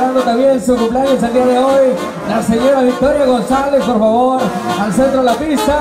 celebrando también su cumpleaños el día de hoy. La señora Victoria González, por favor, al centro de la pista.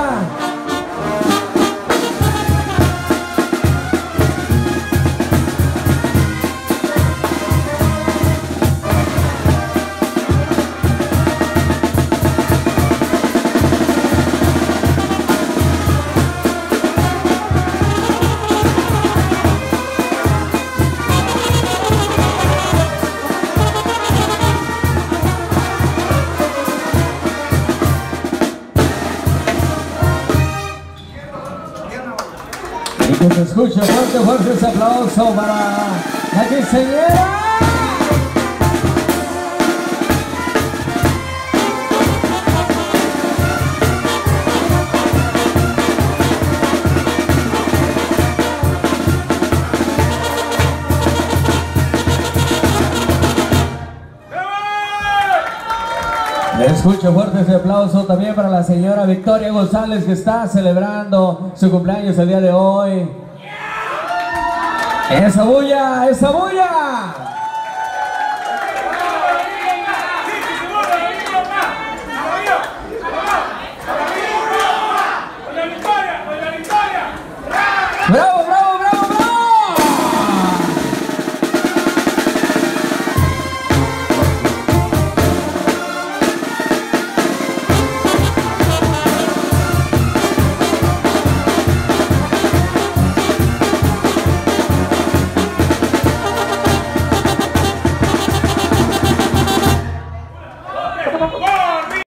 Y que se escuche fuerte, fuerte ese aplauso para la quinceañera. Le escucho fuerte ese aplauso también para la señora Victoria González, que está celebrando su cumpleaños el día de hoy. ¡Esa bulla! ¡Esa bulla! ¡Bravo!